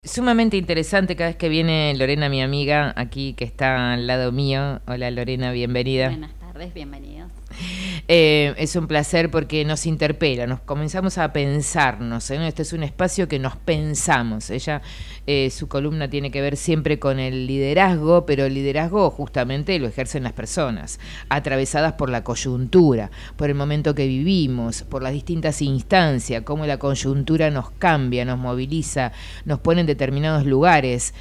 sumamente interesante cada vez que viene Lorena, mi amiga, aquí que está al lado mío. Hola Lorena, bienvenida. Buenas tardes, bienvenidos. Es un placer porque nos interpela, nos comenzamos a pensarnos, ¿eh? Este es un espacio que nos pensamos. Ella, su columna tiene que ver siempre con el liderazgo, pero el liderazgo justamente lo ejercen las personas, atravesadas por la coyuntura, por el momento que vivimos, por las distintas instancias, cómo la coyuntura nos cambia, nos moviliza, nos pone en determinados lugares.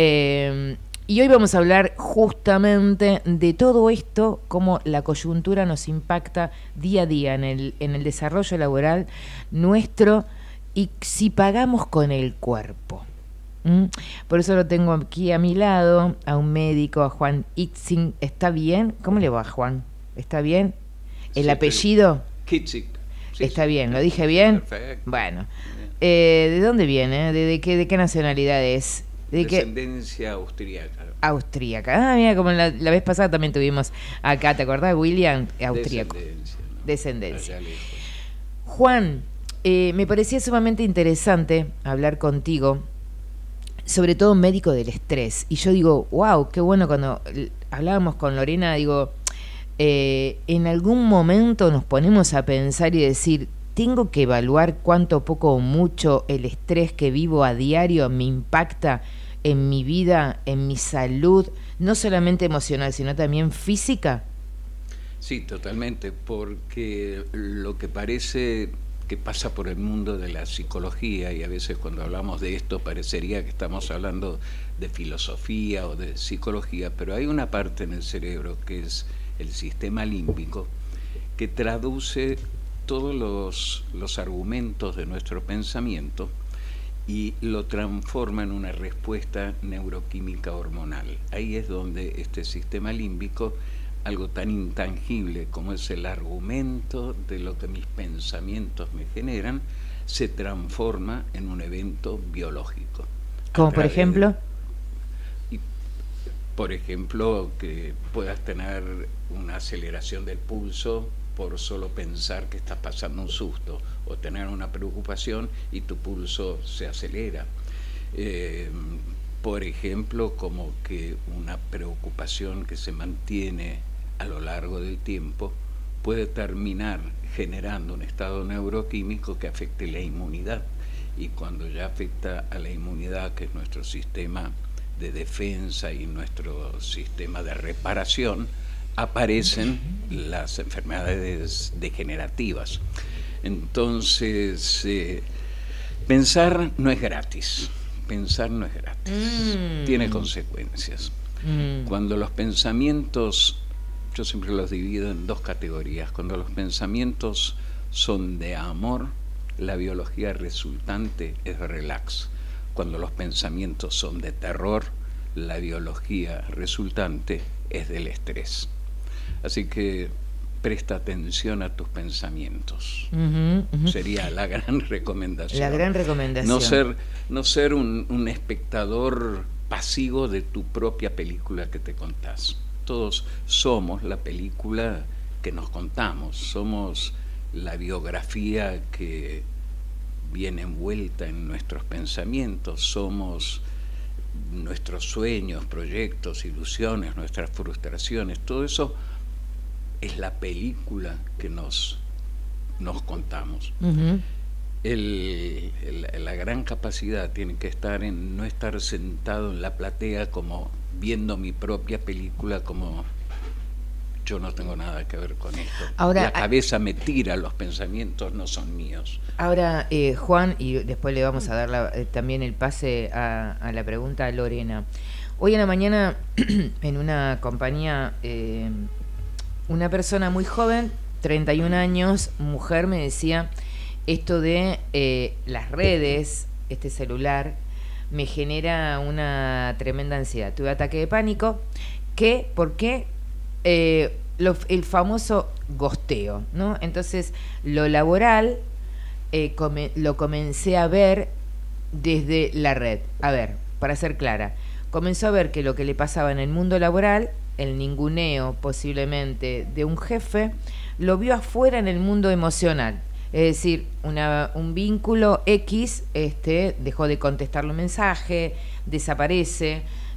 Y hoy vamos a hablar justamente de todo esto, cómo la coyuntura nos impacta día a día en el desarrollo laboral nuestro y si pagamos con el cuerpo. Por eso lo tengo aquí a mi lado, a un médico, a Juan Itzing. ¿Está bien? ¿Cómo le va, Juan? ¿Está bien? ¿El apellido? Kitzig. Sí, ¿Está bien? ¿Lo dije bien? Perfecto. Bueno. ¿De dónde viene? ¿De qué nacionalidad es? Descendencia austríaca. Austríaca. Ah, mira, como la vez pasada también tuvimos acá, ¿te acordás? William, austríaco. Descendencia. Juan, me parecía sumamente interesante hablar contigo, sobre todo médico del estrés. Y yo digo, wow, qué bueno cuando hablábamos con Lorena, digo, en algún momento nos ponemos a pensar y decir, tengo que evaluar cuánto, poco o mucho el estrés que vivo a diario me impacta en mi vida, en mi salud, no solamente emocional, sino también física. Sí, totalmente, porque lo que parece que pasa por el mundo de la psicología, y a veces cuando hablamos de esto parecería que estamos hablando de filosofía o de psicología, pero hay una parte en el cerebro que es el sistema límbico que traduce todos los argumentos de nuestro pensamiento y lo transforma en una respuesta neuroquímica hormonal. Ahí es donde este sistema límbico, algo tan intangible como es el argumento de lo que mis pensamientos me generan, se transforma en un evento biológico. ¿Como por ejemplo? Por ejemplo, que puedas tener una aceleración del pulso por solo pensar que estás pasando un susto, o tener una preocupación y tu pulso se acelera. Por ejemplo, como que una preocupación que se mantiene a lo largo del tiempo puede terminar generando un estado neuroquímico que afecte la inmunidad. Y cuando ya afecta a la inmunidad, que es nuestro sistema de defensa y nuestro sistema de reparación, aparecen las enfermedades degenerativas. Entonces, pensar no es gratis. Pensar no es gratis. Tiene consecuencias. Cuando los pensamientos, yo siempre los divido en dos categorías. Cuando los pensamientos son de amor, la biología resultante es relax. Cuando los pensamientos son de terror, la biología resultante es del estrés. Así que presta atención a tus pensamientos. Sería la gran recomendación. La gran recomendación. No ser un espectador pasivo de tu propia película que te contás. Todos somos la película que nos contamos. Somos la biografía que viene envuelta en nuestros pensamientos. Somos nuestros sueños, proyectos, ilusiones, nuestras frustraciones. Todo eso es la película que nos contamos. La gran capacidad tiene que estar en no estar sentado en la platea como viendo mi propia película, como yo no tengo nada que ver con esto. Ahora, la cabeza me tira, los pensamientos no son míos. Ahora, Juan, y después le vamos a dar también el pase a la pregunta a Lorena. Hoy en la mañana, en una compañía, una persona muy joven, 31 años, mujer, me decía, esto de las redes, este celular, me genera una tremenda ansiedad. Tuve ataque de pánico. ¿Por qué? El famoso gosteo, ¿no? Entonces, lo laboral lo comencé a ver desde la red. A ver, para ser clara, comenzó a ver que lo que le pasaba en el mundo laboral, el ninguneo posiblemente de un jefe, lo vio afuera en el mundo emocional. Es decir, un vínculo X dejó de contestarle un mensaje, desaparece.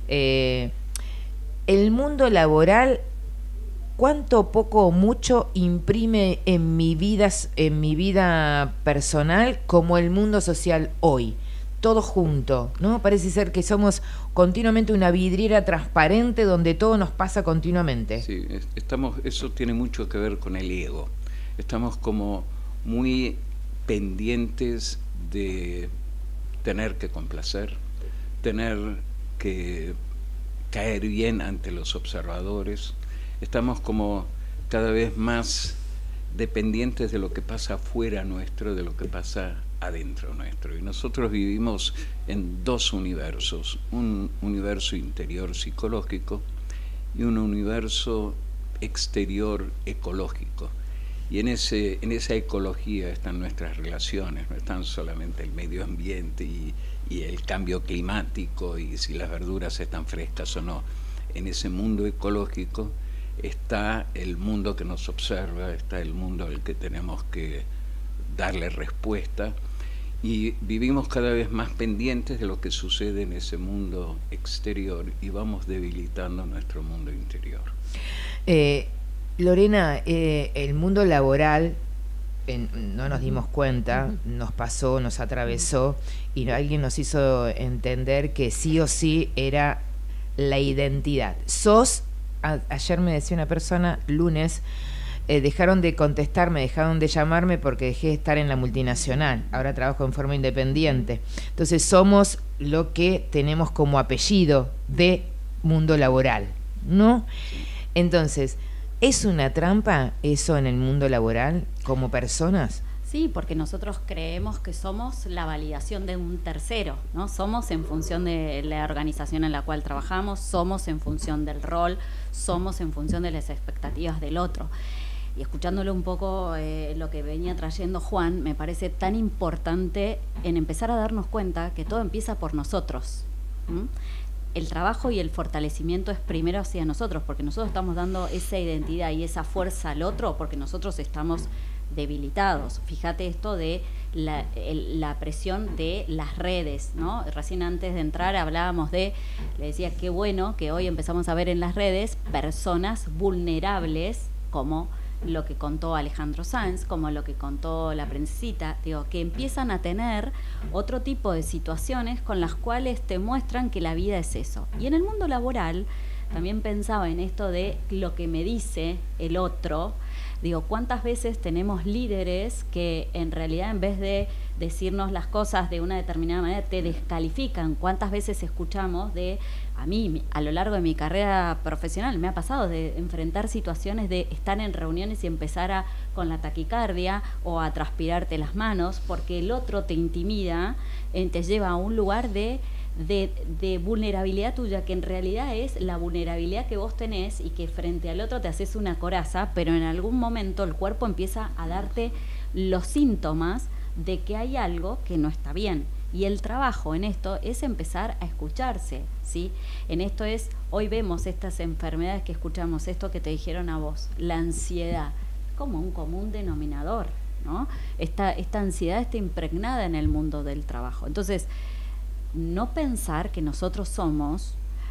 El mundo laboral, ¿cuánto, poco o mucho imprime en mi vida personal como el mundo social hoy? Todo junto, ¿no? Parece ser que somos continuamente una vidriera transparente donde todo nos pasa continuamente. Sí, eso tiene mucho que ver con el ego. Estamos como muy pendientes de tener que complacer, tener que caer bien ante los observadores. Estamos como cada vez más dependientes de lo que pasa afuera nuestro, de lo que pasa adentro nuestro. Y nosotros vivimos en dos universos, un universo interior psicológico y un universo exterior ecológico. Y en esa ecología están nuestras relaciones, no están solamente el medio ambiente y el cambio climático y si las verduras están frescas o no. En ese mundo ecológico está el mundo que nos observa, está el mundo al que tenemos que darle respuesta, y vivimos cada vez más pendientes de lo que sucede en ese mundo exterior y vamos debilitando nuestro mundo interior. Lorena, el mundo laboral, no nos dimos cuenta, nos pasó, nos atravesó y alguien nos hizo entender que sí o sí era la identidad. Ayer me decía una persona, lunes, dejaron de contestarme, dejaron de llamarme porque dejé de estar en la multinacional. Ahora trabajo en forma independiente. Entonces somos lo que tenemos como apellido de mundo laboral, ¿no? Entonces, ¿es una trampa eso en el mundo laboral como personas? Sí, porque nosotros creemos que somos la validación de un tercero, ¿no? Somos en función de la organización en la cual trabajamos, somos en función del rol, somos en función de las expectativas del otro. Y escuchándolo un poco lo que venía trayendo Juan, me parece tan importante en empezar a darnos cuenta que todo empieza por nosotros. El trabajo y el fortalecimiento es primero hacia nosotros, porque nosotros estamos dando esa identidad y esa fuerza al otro, porque nosotros estamos debilitados. Fíjate esto de la presión de las redes, ¿no? Recién antes de entrar hablábamos le decía qué bueno que hoy empezamos a ver en las redes personas vulnerables, como lo que contó Alejandro Sanz, como lo que contó la Princesita, digo, que empiezan a tener otro tipo de situaciones con las cuales te muestran que la vida es eso. Y en el mundo laboral también pensaba en esto de lo que me dice el otro. Digo, ¿cuántas veces tenemos líderes que en realidad en vez de decirnos las cosas de una determinada manera te descalifican? ¿Cuántas veces escuchamos a mí a lo largo de mi carrera profesional me ha pasado de enfrentar situaciones de estar en reuniones y empezar con la taquicardia o a transpirarte las manos porque el otro te intimida, te lleva a un lugar de vulnerabilidad tuya, que en realidad es la vulnerabilidad que vos tenés y que frente al otro te haces una coraza, pero en algún momento el cuerpo empieza a darte los síntomas de que hay algo que no está bien. Y el trabajo en esto es empezar a escucharse, ¿sí? En esto hoy vemos estas enfermedades que escuchamos, esto que te dijeron a vos, la ansiedad, como un común denominador, ¿no? Esta ansiedad está impregnada en el mundo del trabajo. Entonces, no pensar que nosotros somos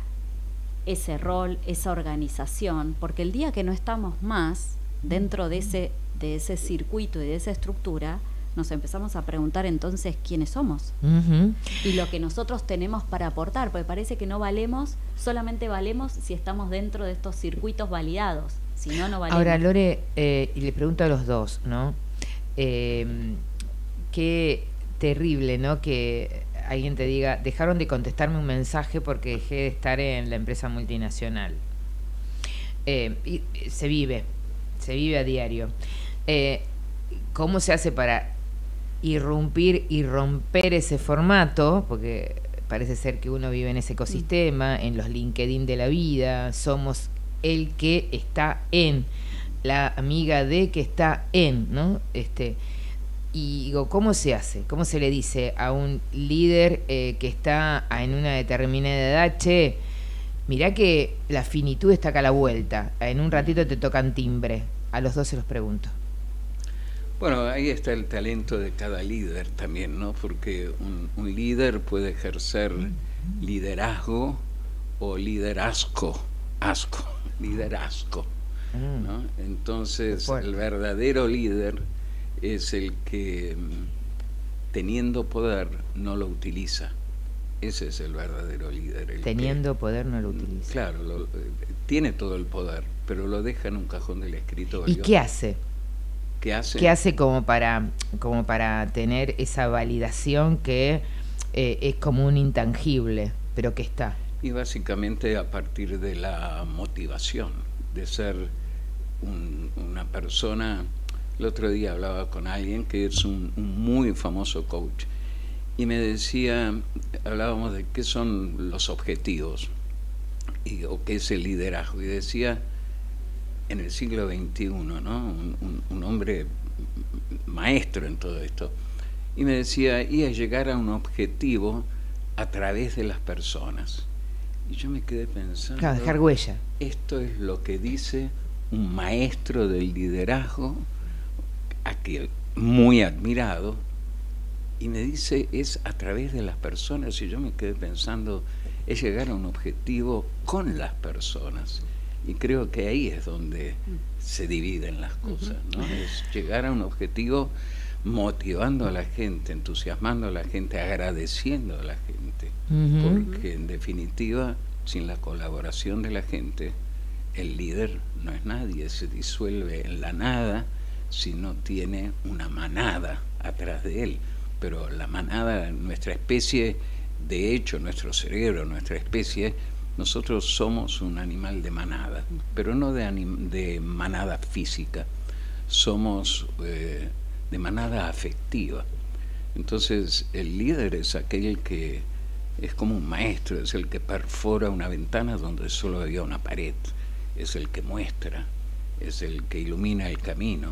ese rol, esa organización, porque el día que no estamos más dentro de ese circuito y de esa estructura, nos empezamos a preguntar entonces quiénes somos y lo que nosotros tenemos para aportar, porque parece que solamente valemos si estamos dentro de estos circuitos validados, si no, no valemos. Ahora, Lore, y le pregunto a los dos, ¿no? Qué terrible, ¿no? Que alguien te diga, dejaron de contestarme un mensaje porque dejé de estar en la empresa multinacional. Y se vive a diario. ¿Cómo se hace para irrumpir y romper ese formato? Porque parece ser que uno vive en ese ecosistema, en los LinkedIn de la vida, somos el que está en, la amiga de que está en, ¿no? Y digo, ¿cómo se hace? ¿Cómo se le dice a un líder que está en una determinada edad, che, mirá que la finitud está acá a la vuelta, en un ratito te tocan timbre? A los dos se los pregunto. Bueno, ahí está el talento de cada líder también, ¿no? Porque un líder puede ejercer liderazgo o liderazgo, liderazgo, ¿no? Entonces, el verdadero líder es el que, teniendo poder, no lo utiliza. Ese es el verdadero líder. Teniendo poder, no lo utiliza. Claro, tiene todo el poder, pero lo deja en un cajón del escritorio. ¿Y qué hace? ¿Qué hace? ¿Qué hace como para tener esa validación que es como un intangible, pero que está? Y básicamente a partir de la motivación, de ser una persona. El otro día hablaba con alguien que es un muy famoso coach y me decía, hablábamos de qué son los objetivos o qué es el liderazgo, y decía, en el siglo XXI, ¿no? Un hombre maestro en todo esto, y me decía, y a llegar a un objetivo a través de las personas. Y yo me quedé pensando, claro, dejar huella. Esto es lo que dice un maestro del liderazgo, a que muy admirado, y me dice, es a través de las personas. Y yo me quedé pensando, es llegar a un objetivo con las personas. Y creo que ahí es donde se dividen las cosas, ¿no? Es llegar a un objetivo motivando a la gente, entusiasmando a la gente, agradeciendo a la gente. Porque en definitiva, sin la colaboración de la gente, el líder no es nadie, se disuelve en la nada si no tiene una manada atrás de él. Pero la manada, nuestra especie, de hecho, nuestro cerebro, nuestra especie, nosotros somos un animal de manada, pero no de manada física, somos de manada afectiva. Entonces, el líder es aquel que es como un maestro, es el que perfora una ventana donde solo había una pared, es el que muestra, es el que ilumina el camino.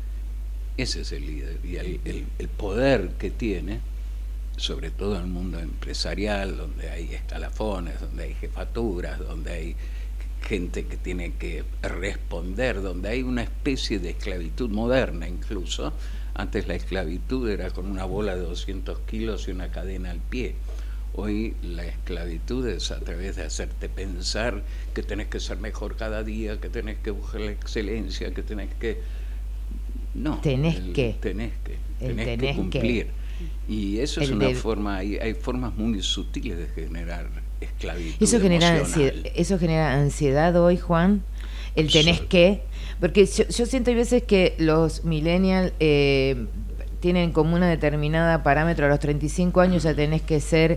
Ese es el líder, y el poder que tiene, sobre todo en el mundo empresarial, donde hay escalafones, donde hay jefaturas, donde hay gente que tiene que responder, donde hay una especie de esclavitud moderna incluso. Antes la esclavitud era con una bola de 200 kilos y una cadena al pie. Hoy la esclavitud es a través de hacerte pensar que tenés que ser mejor cada día, que tenés que buscar la excelencia, que tenés que... No, tenés que cumplir. Y eso es una forma, hay formas muy sutiles de generar esclavitud. Eso genera ansiedad hoy, Juan, el tenés que, porque yo siento hay veces que los millennials tienen como una determinada parámetro, a los 35 años ya tenés que ser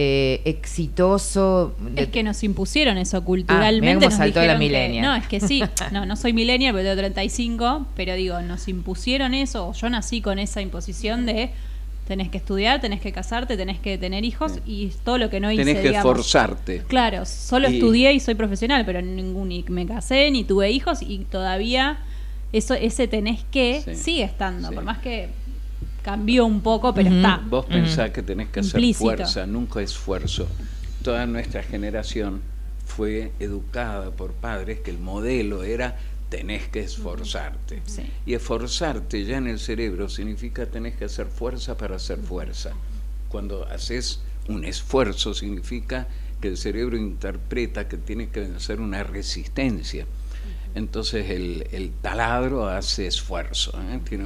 exitoso. Es que nos impusieron eso culturalmente. Nos saltó la millennial. No, es que sí, no soy millennial, pero tengo 35, pero digo, nos impusieron eso, yo nací con esa imposición de tenés que estudiar, tenés que casarte, tenés que tener hijos, y todo lo que no hice, tenés que esforzarte. Claro, solo estudié y soy profesional, pero ni me casé, ni tuve hijos, y todavía ese tenés que sigue estando, por más que cambió un poco, pero está. Vos pensás que tenés que hacer fuerza, nunca esfuerzo. Toda nuestra generación fue educada por padres que el modelo era tenés que esforzarte. Y esforzarte ya en el cerebro significa tenés que hacer fuerza para hacer fuerza. Cuando haces un esfuerzo significa que el cerebro interpreta que tiene que vencer una resistencia. Entonces el taladro hace esfuerzo, tiene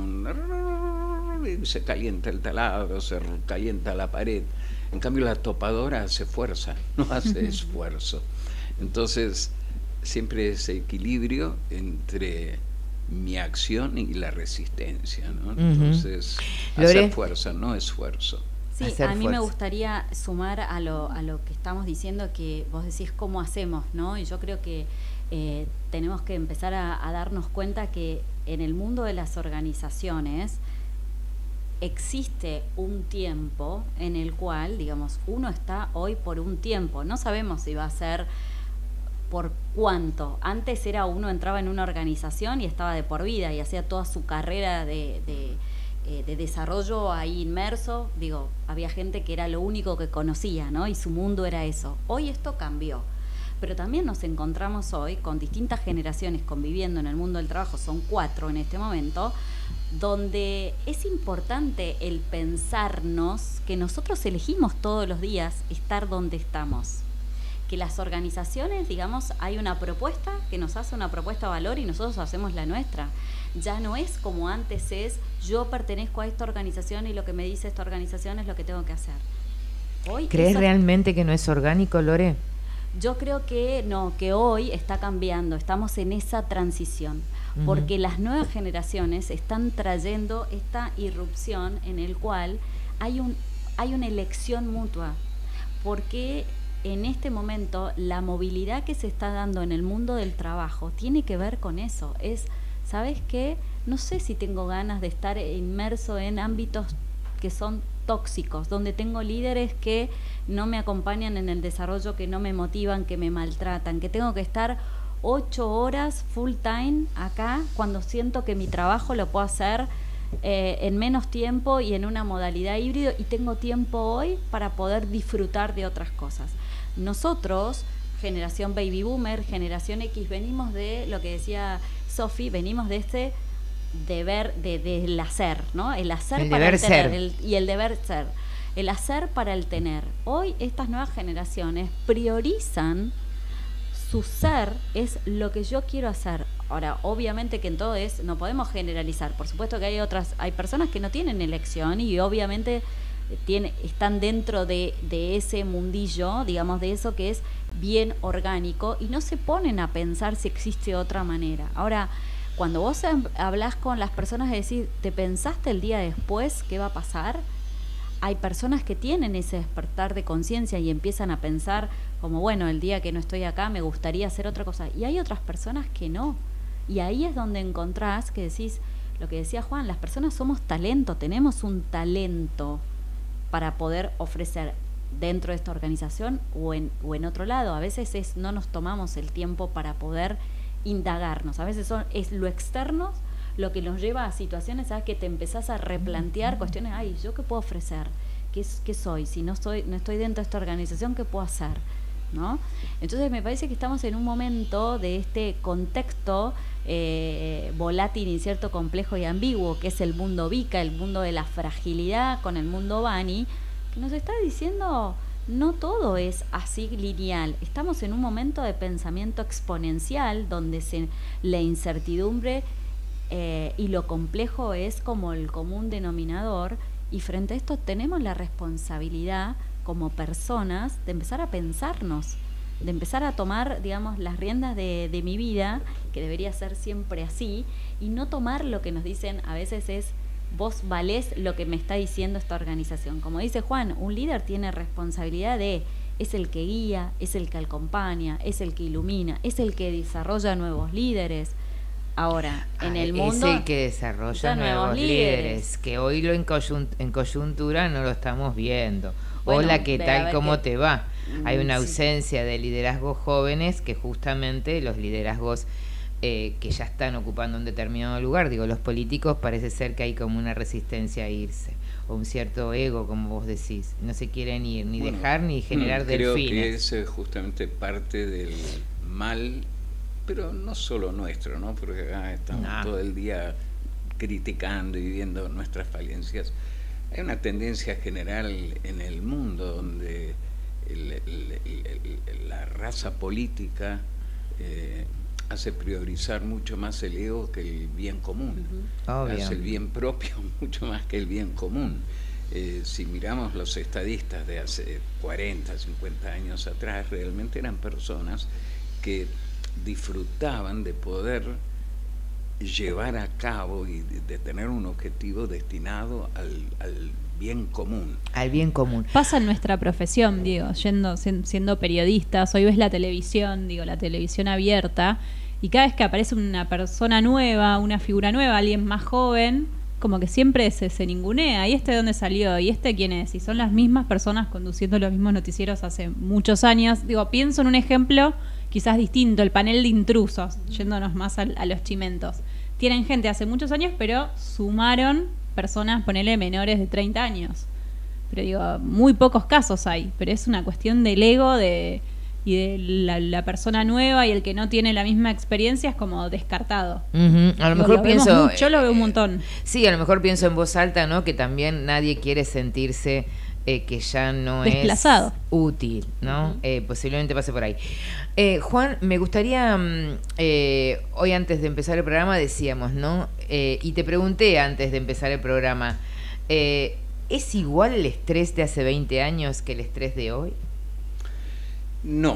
se calienta el taladro, se calienta la pared. En cambio la topadora hace fuerza, no hace esfuerzo. Entonces siempre ese equilibrio entre mi acción y la resistencia, ¿no? Entonces hacer fuerza, no esfuerzo. Sí, a mí me gustaría sumar a lo que estamos diciendo, que vos decís cómo hacemos, ¿no? Y yo creo que tenemos que empezar a darnos cuenta que en el mundo de las organizaciones existe un tiempo en el cual, digamos, uno está hoy por un tiempo, no sabemos si va a ser por cuánto. Antes era uno entraba en una organización y estaba de por vida y hacía toda su carrera de desarrollo ahí inmerso. Digo, había gente que era lo único que conocía, ¿no? Y su mundo era eso. Hoy esto cambió, pero también nos encontramos hoy con distintas generaciones conviviendo en el mundo del trabajo, son 4 en este momento, donde es importante el pensarnos que nosotros elegimos todos los días estar donde estamos. Que las organizaciones, digamos, hay una propuesta que nos hace una propuesta de valor y nosotros hacemos la nuestra. Ya no es como antes es, yo pertenezco a esta organización y lo que me dice esta organización es lo que tengo que hacer. Hoy ¿Crees realmente que no es orgánico, Lore? Yo creo que no, que hoy está cambiando, estamos en esa transición, porque las nuevas generaciones están trayendo esta irrupción en el cual hay una elección mutua, porque en este momento la movilidad que se está dando en el mundo del trabajo tiene que ver con eso. Es, ¿sabes qué? No sé si tengo ganas de estar inmerso en ámbitos que son tóxicos, donde tengo líderes que no me acompañan en el desarrollo, que no me motivan, que me maltratan, que tengo que estar 8 horas full time acá cuando siento que mi trabajo lo puedo hacer en menos tiempo y en una modalidad híbrido y tengo tiempo hoy para poder disfrutar de otras cosas. Nosotros, generación baby boomer, generación X, venimos de lo que decía Sofi, venimos de este deber del hacer, ¿no? El hacer el para deber el tener ser. y el deber ser. El hacer para el tener. Hoy estas nuevas generaciones priorizan su ser, es lo que yo quiero hacer. Ahora, obviamente que en todo no podemos generalizar. Por supuesto que hay personas que no tienen elección y obviamente están dentro de ese mundillo, digamos, de eso que es bien orgánico y no se ponen a pensar si existe otra manera. Ahora, cuando vos hablás con las personas y decís, ¿te pensaste el día después qué va a pasar? Hay personas que tienen ese despertar de conciencia y empiezan a pensar como, bueno, el día que no estoy acá me gustaría hacer otra cosa. Y hay otras personas que no. Y ahí es donde encontrás que decís, lo que decía Juan, las personas somos talento, tenemos un talento para poder ofrecer dentro de esta organización o en otro lado. A veces no nos tomamos el tiempo para poder indagarnos. A veces es lo externo lo que nos lleva a situaciones, ¿sabes? Que te empezás a replantear cuestiones, ay, ¿yo qué puedo ofrecer? ¿Qué soy? Si no estoy dentro de esta organización, ¿qué puedo hacer? ¿No? Entonces me parece que estamos en un momento de este contexto volátil, incierto, complejo y ambiguo, que es el mundo VICA, el mundo de la fragilidad con el mundo Bani, que nos está diciendo no todo es así lineal. Estamos en un momento de pensamiento exponencial donde la incertidumbre y lo complejo es como el común denominador, y frente a esto tenemos la responsabilidad como personas de empezar a pensarnos, de empezar a tomar, digamos, las riendas de mi vida, que debería ser siempre así, y no tomar lo que nos dicen a veces es, vos valés lo que me está diciendo esta organización. Como dice Juan, un líder tiene responsabilidad es el que guía, es el que acompaña, es el que ilumina, es el que desarrolla nuevos líderes. Ahora, en el mundo... Es el que desarrolla nuevos líderes, que hoy en coyuntura no lo estamos viendo. Bueno, hola, ¿qué tal? ¿Cómo te va? Hay una ausencia de liderazgos jóvenes, que justamente los liderazgos que ya están ocupando un determinado lugar, digo, los políticos parece ser que hay como una resistencia a irse, o un cierto ego, como vos decís, no se quieren ir, ni dejar, ni generar delfines. Creo que es justamente parte del mal, pero no solo nuestro, ¿no? Porque acá estamos todo el día criticando y viendo nuestras falencias. Hay una tendencia general en el mundo donde la raza política hace priorizar mucho más el ego que el bien común. Hace el bien propio mucho más que el bien común. Si miramos los estadistas de hace 40, 50 años atrás, realmente eran personas que disfrutaban de poder llevar a cabo y de tener un objetivo destinado al bien común. Al bien común. Pasa en nuestra profesión, Diego, siendo periodistas, hoy ves la televisión, la televisión abierta, y cada vez que aparece una persona nueva, una figura nueva, alguien más joven, como que siempre se ningunea. ¿Y de dónde salió? ¿Y quién es? Y son las mismas personas conduciendo los mismos noticieros hace muchos años. Pienso en un ejemplo quizás distinto, el panel de intrusos, yéndonos más a los chimentos. Tienen gente hace muchos años, pero sumaron personas, ponele, menores de 30 años. Pero muy pocos casos hay, pero es una cuestión del ego, de y de la persona nueva y el que no tiene la misma experiencia es como descartado. A lo mejor pienso... Yo lo veo un montón. Sí, a lo mejor pienso en voz alta, ¿no? Que también nadie quiere sentirse que ya no desplazado, es útil, ¿no? Posiblemente pase por ahí. Juan, me gustaría, hoy antes de empezar el programa decíamos, ¿no? Y te pregunté antes de empezar el programa, ¿es igual el estrés de hace 20 años que el estrés de hoy? No,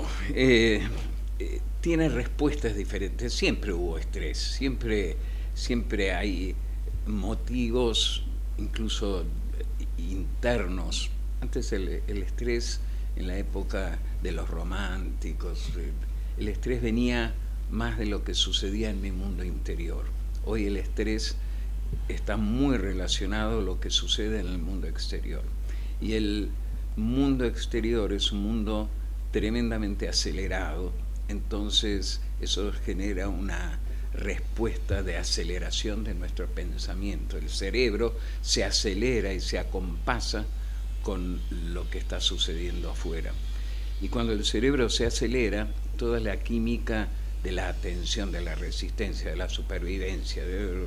tiene respuestas diferentes. Siempre hubo estrés, siempre hay motivos, incluso internos. Antes el estrés, en la época de los románticos, el estrés venía más de lo que sucedía en mi mundo interior. Hoy el estrés está muy relacionado a lo que sucede en el mundo exterior. Y el mundo exterior es un mundo tremendamente acelerado, entonces eso genera una respuesta de aceleración de nuestro pensamiento. El cerebro se acelera y se acompasa con lo que está sucediendo afuera. Y cuando el cerebro se acelera, toda la química de la atención, de la resistencia, de la supervivencia,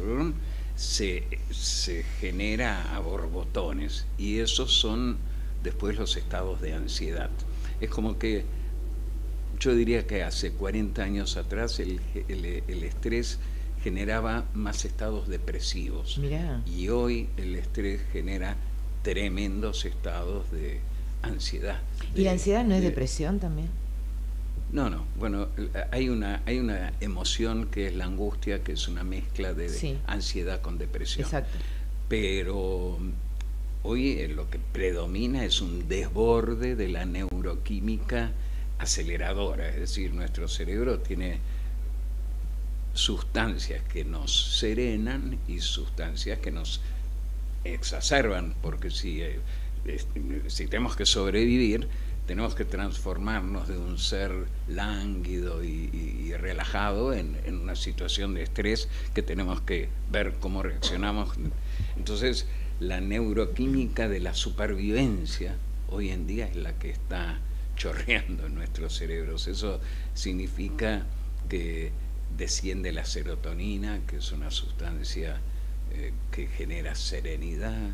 se genera a borbotones, y esos son después los estados de ansiedad. Es como que yo diría que hace 40 años atrás el estrés generaba más estados depresivos. Mirá. Y hoy el estrés genera tremendos estados de ansiedad. ¿Y la ansiedad no es depresión también? No. Bueno, hay una emoción que es la angustia, que es una mezcla de sí, ansiedad con depresión. Exacto. Pero hoy lo que predomina es un desborde de la neuroquímica aceleradora, es decir, nuestro cerebro tiene sustancias que nos serenan y sustancias que nos exacerban, porque si tenemos que sobrevivir, tenemos que transformarnos de un ser lánguido y relajado en una situación de estrés que tenemos que ver cómo reaccionamos. Entonces, la neuroquímica de la supervivencia hoy en día es la que está chorreando en nuestros cerebros. Eso significa que desciende la serotonina, que es una sustancia que genera serenidad,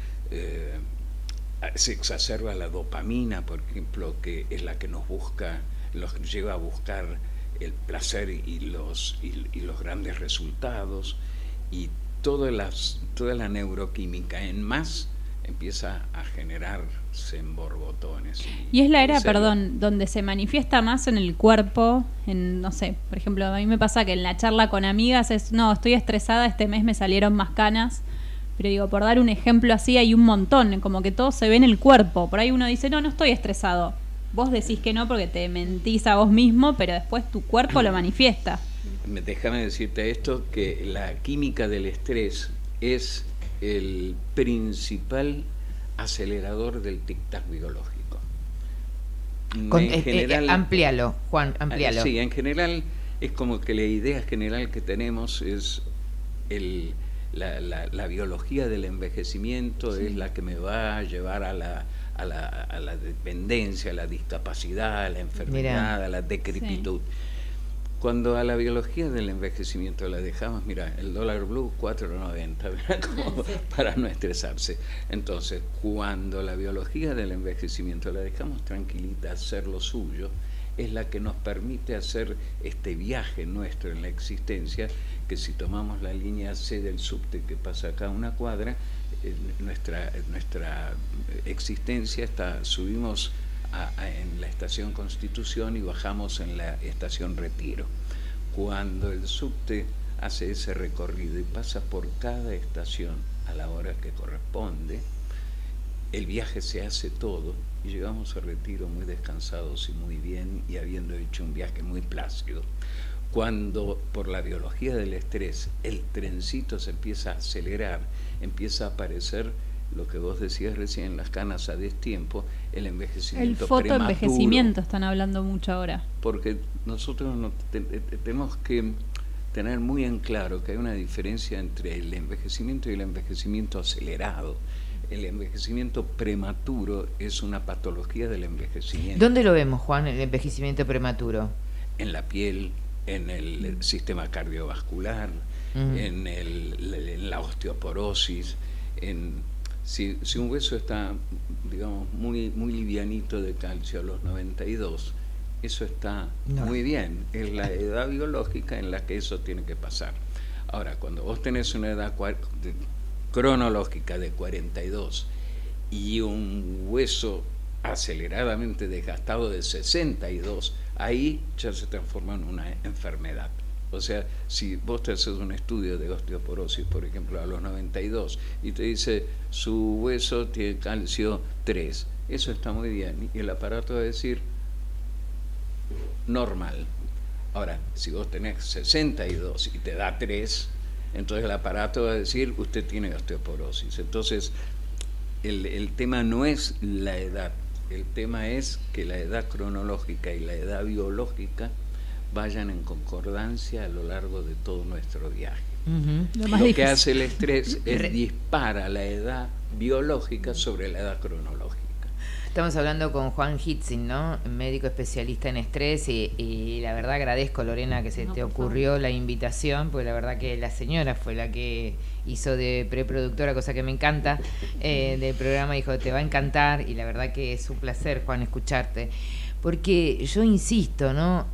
se exacerba la dopamina, por ejemplo, que es la que nos lleva a buscar el placer y los grandes resultados, y toda la neuroquímica en más empieza a generarse en borbotones. Y es la era, perdón, donde se manifiesta más en el cuerpo, no sé, por ejemplo, a mí me pasa que en la charla con amigas no, estoy estresada, este mes me salieron más canas, pero digo, por dar un ejemplo así, hay un montón, como que todo se ve en el cuerpo. Por ahí uno dice, no estoy estresado. Vos decís que no porque te mentís a vos mismo, pero después tu cuerpo lo manifiesta. Déjame decirte esto, que la química del estrés es el principal acelerador del tic-tac biológico. En general, amplíalo, Juan, amplíalo. Sí, en general es como que la idea general que tenemos es la biología del envejecimiento, sí, es la que me va a llevar a la dependencia, a la discapacidad, a la enfermedad, mirá, a la decrepitud. Sí. Cuando a la biología del envejecimiento la dejamos, mira, el dólar blue 4.90, como para no estresarse. Entonces, cuando la biología del envejecimiento la dejamos tranquilita, hacer lo suyo, es la que nos permite hacer este viaje nuestro en la existencia, que si tomamos la línea C del subte que pasa acá a una cuadra, nuestra existencia subimos en la estación Constitución y bajamos en la estación Retiro. Cuando el subte hace ese recorrido y pasa por cada estación a la hora que corresponde, el viaje se hace todo y llegamos a Retiro muy descansados y muy bien, y habiendo hecho un viaje muy plácido. Cuando por la biología del estrés el trencito se empieza a acelerar, empieza a aparecer lo que vos decías recién, las canas a destiempo, el envejecimiento prematuro. El fotoenvejecimiento están hablando mucho ahora. Porque nosotros tenemos que tener muy en claro que hay una diferencia entre el envejecimiento y el envejecimiento acelerado. el envejecimiento prematuro es una patología del envejecimiento. ¿Dónde lo vemos, Juan, el envejecimiento prematuro? En la piel, en el sistema cardiovascular, en la osteoporosis. Si un hueso está, digamos, muy livianito de calcio a los 92, eso está muy bien. Es la edad biológica en la que eso tiene que pasar. Ahora, cuando vos tenés una edad cronológica de 42 y un hueso aceleradamente desgastado de 62, ahí ya se transforma en una enfermedad. O sea, si vos te haces un estudio de osteoporosis, por ejemplo, a los 92, y te dice su hueso tiene calcio 3, eso está muy bien, y el aparato va a decir normal. Ahora, si vos tenés 62 y te da 3, entonces el aparato va a decir usted tiene osteoporosis. Entonces, el tema no es la edad, el tema es que la edad cronológica y la edad biológica vayan en concordancia a lo largo de todo nuestro viaje. Lo que hace el estrés es dispara la edad biológica sobre la edad cronológica. Estamos hablando con Juan Hitzing, ¿no? Médico especialista en estrés, y la verdad agradezco, Lorena, que se te ocurrió la invitación, porque la verdad que la señora fue la que hizo de preproductora, cosa que me encanta, del programa. Dijo, te va a encantar, y la verdad que es un placer, Juan, escucharte. Porque yo insisto, ¿no?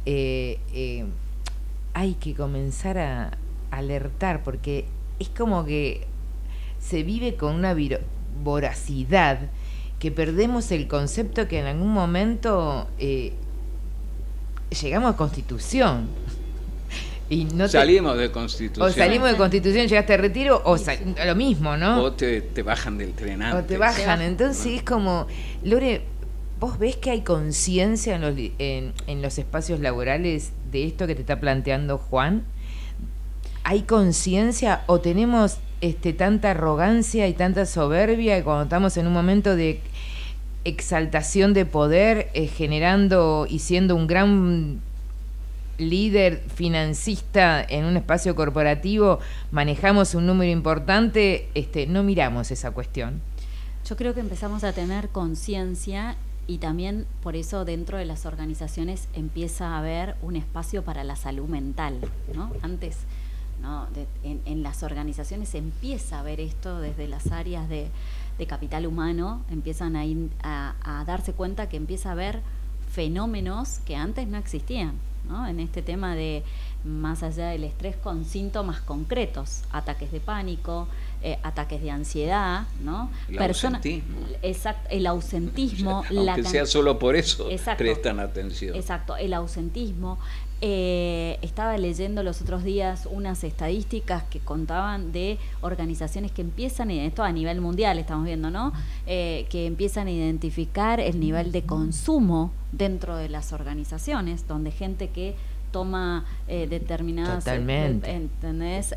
Hay que comenzar a alertar, porque es como que se vive con una voracidad que perdemos el concepto que en algún momento llegamos a Constitución. Y no salimos de Constitución. O salimos de Constitución, llegaste a retiro, o lo mismo, ¿no? O te bajan del tren antes. O te bajan. Entonces es como, Lore, ¿vos ves que hay conciencia en los espacios laborales de esto que te está planteando Juan? ¿Hay conciencia o tenemos tanta arrogancia y tanta soberbia, y cuando estamos en un momento de exaltación de poder, generando y siendo un gran líder financista en un espacio corporativo, manejamos un número importante, no miramos esa cuestión? Yo creo que empezamos a tener conciencia, y también por eso dentro de las organizaciones empieza a haber un espacio para la salud mental, ¿no? Antes, ¿no? En las organizaciones se empieza a ver esto desde las áreas de capital humano, empiezan a darse cuenta que empieza a haber fenómenos que antes no existían, ¿no? En este tema de, más allá del estrés, con síntomas concretos, ataques de pánico, ataques de ansiedad, ¿no? El ausentismo. Exacto, el ausentismo. Aunque sea solo por eso, prestan atención. Exacto, el ausentismo. Estaba leyendo los otros días unas estadísticas que contaban de organizaciones que empiezan, esto a nivel mundial estamos viendo, ¿no? Que empiezan a identificar el nivel de consumo dentro de las organizaciones, donde gente que toma determinadas, ¿entendés?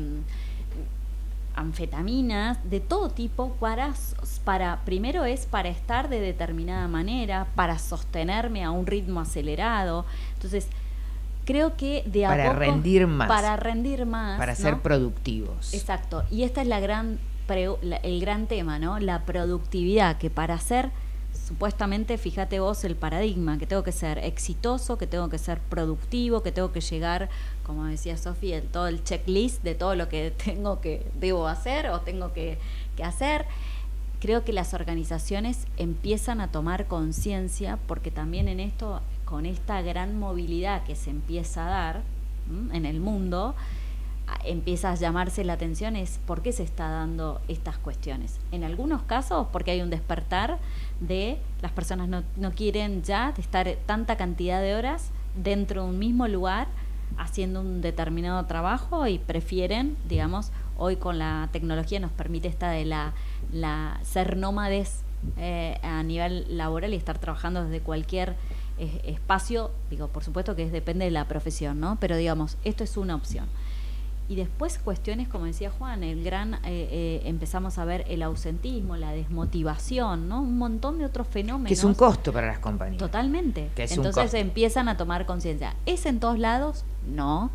Anfetaminas de todo tipo primero es para estar de determinada manera, para sostenerme a un ritmo acelerado. Entonces creo que de a poco, para rendir más, para ser productivos. Exacto, y esta es el gran tema, ¿no? La productividad, que para ser, supuestamente, fíjate vos el paradigma, que tengo que ser exitoso, que tengo que ser productivo, que tengo que llegar, como decía Sofía, todo el checklist de todo lo que debo hacer o tengo que hacer. Creo que las organizaciones empiezan a tomar conciencia, porque también en esto, con esta gran movilidad que se empieza a dar en el mundo, empieza a llamarse la atención es por qué se está dando estas cuestiones. En algunos casos porque hay un despertar de las personas no quieren ya estar tanta cantidad de horas dentro de un mismo lugar haciendo un determinado trabajo, y prefieren, digamos, hoy con la tecnología nos permite esta de la ser nómades a nivel laboral y estar trabajando desde cualquier espacio. Digo, por supuesto que depende de la profesión, ¿no? Pero digamos, esto es una opción. Y después cuestiones, como decía Juan, empezamos a ver el ausentismo, la desmotivación, ¿no? Un montón de otros fenómenos. Que es un costo para las compañías. Totalmente. Entonces empiezan a tomar conciencia. ¿Es en todos lados? No.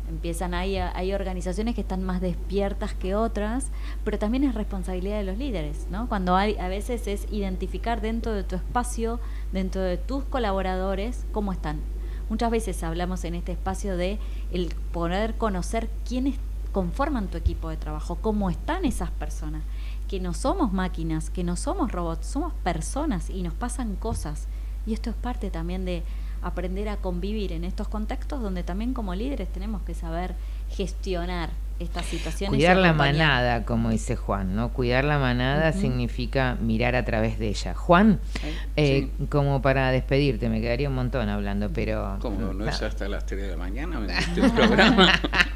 Hay organizaciones que están más despiertas que otras, pero también es responsabilidad de los líderes, ¿no? Cuando a veces es identificar dentro de tu espacio, dentro de tus colaboradores, cómo están. Muchas veces hablamos en este espacio de el poder conocer quiénes conforman tu equipo de trabajo, cómo están esas personas, que no somos máquinas, que no somos robots, somos personas y nos pasan cosas. Y esto es parte también de aprender a convivir en estos contextos donde también como líderes tenemos que saber gestionar estas situaciones. Cuidar la manada, como dice Juan, ¿no? Cuidar la manada significa mirar a través de ella. Juan, sí. Como para despedirte, me quedaría un montón hablando, pero... ¿Cómo no es hasta las 3 de la mañana? ¿Me diste un programa?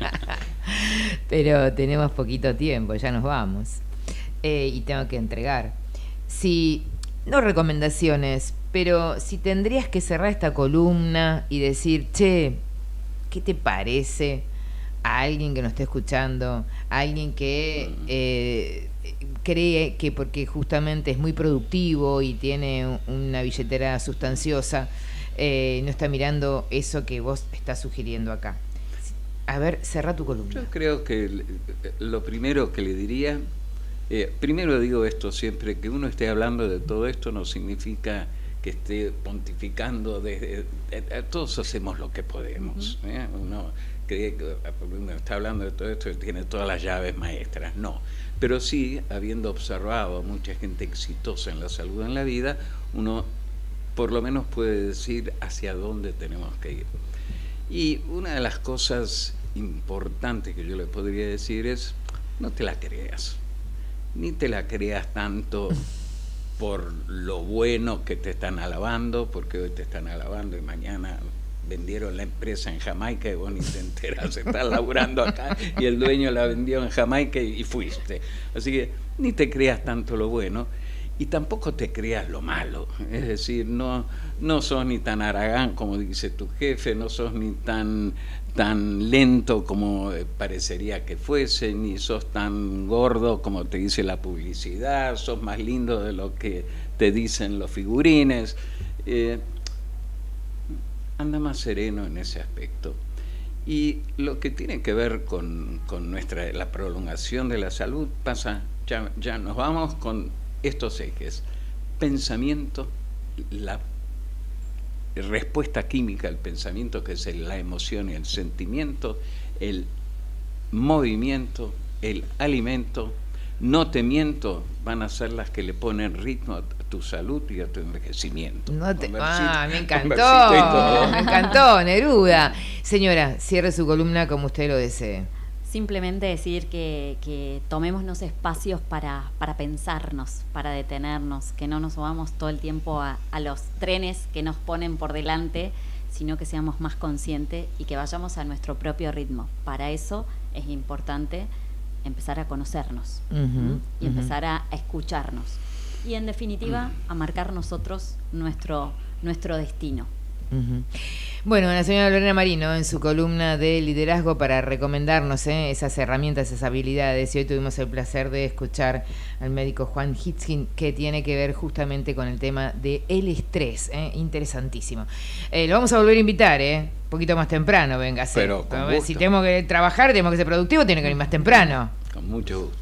Pero tenemos poquito tiempo, ya nos vamos. Y tengo que entregar. Si, no recomendaciones, pero si tendrías que cerrar esta columna y decir, che, ¿qué te parece a alguien que nos esté escuchando? A alguien que cree que porque justamente es muy productivo y tiene una billetera sustanciosa, no está mirando eso que vos estás sugiriendo acá. A ver, cerrá tu columna. Yo creo que lo primero que le diría, primero digo esto siempre, que uno esté hablando de todo esto no significa que esté pontificando, todos hacemos lo que podemos. Uno cree que uno está hablando de todo esto y tiene todas las llaves maestras, no. Pero sí, habiendo observado a mucha gente exitosa en la salud en la vida, uno por lo menos puede decir hacia dónde tenemos que ir. Y una de las cosas importantes que yo le podría decir es, no te la creas, ni te la creas tanto por lo bueno que te están alabando, porque hoy te están alabando y mañana vendieron la empresa en Jamaica y vos ni te enterás, estás laburando acá y el dueño la vendió en Jamaica y fuiste. Así que ni te creas tanto lo bueno y tampoco te creas lo malo. Es decir, no sos ni tan haragán como dice tu jefe, no sos ni tan lento como parecería que fuese, ni sos tan gordo como te dice la publicidad, sos más lindo de lo que te dicen los figurines. Anda más sereno en ese aspecto. Y lo que tiene que ver con la prolongación de la salud pasa, ya nos vamos con estos ejes: pensamiento, la respuesta química al pensamiento, que es la emoción y el sentimiento, el movimiento, el alimento. No te miento, van a ser las que le ponen ritmo a tu salud y a tu envejecimiento. Me encantó, Neruda. Señora, cierre su columna como usted lo desee. Simplemente decir que tomémonos espacios para pensarnos, para detenernos, que no nos subamos todo el tiempo a los trenes que nos ponen por delante, sino que seamos más conscientes y que vayamos a nuestro propio ritmo. Para eso es importante empezar a conocernos y empezar a escucharnos. Y en definitiva, a marcar nosotros nuestro destino. Bueno, la señora Lorena Marino en su columna de liderazgo para recomendarnos esas herramientas, esas habilidades, y hoy tuvimos el placer de escuchar al médico Juan Hitzkin, que tiene que ver justamente con el tema del estrés, interesantísimo. Lo vamos a volver a invitar, un poquito más temprano, venga. Pero si tenemos que trabajar, tenemos que ser productivos, tiene que ir más temprano. Con mucho gusto.